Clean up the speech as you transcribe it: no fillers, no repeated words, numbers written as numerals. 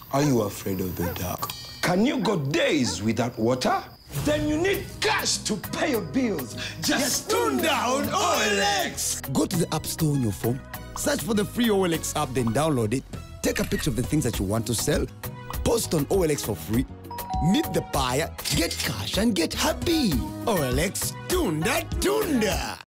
Are you afraid of the dark? Can you go days without water? Then you need cash to pay your bills. Just tune down OLX! Go to the App Store on your phone, search for the free OLX app, then download it. Take a picture of the things that you want to sell, post on OLX for free, meet the buyer, get cash, and get happy. OLX, tunda, tunda.